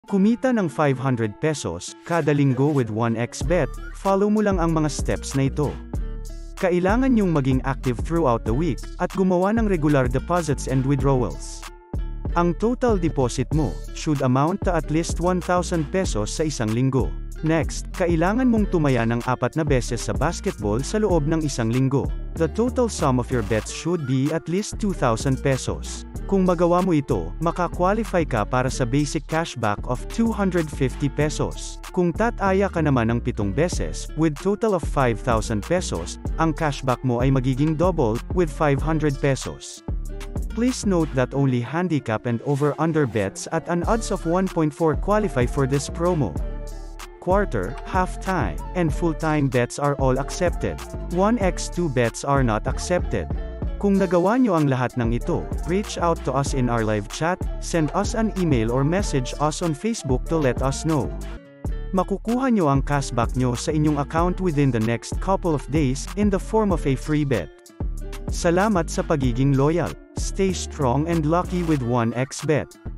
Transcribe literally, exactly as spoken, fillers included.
Kumita ng five hundred pesos kada linggo with one x bet, follow mo lang ang mga steps na ito. Kailangan niyong maging active throughout the week, at gumawa ng regular deposits and withdrawals. Ang total deposit mo should amount to at least one thousand pesos sa isang linggo. Next, kailangan mong tumaya ng apat na beses sa basketball sa loob ng isang linggo. The total sum of your bets should be at least two thousand pesos. Kung magawa mo ito, maka-qualify ka para sa basic cashback of two hundred fifty pesos. Kung tataya ka naman ng pitong beses, with total of five thousand pesos, ang cashback mo ay magiging double, with five hundred pesos. Please note that only handicap and over-under bets at an odds of one point four qualify for this promo. Quarter, half-time, and full-time bets are all accepted. one by two bets are not accepted. Kung nagawa nyo ang lahat ng ito, reach out to us in our live chat, send us an email or message us on Facebook to let us know. Makukuha nyo ang cashback nyo sa inyong account within the next couple of days, in the form of a free bet. Salamat sa pagiging loyal. Stay strong and lucky with one x bet.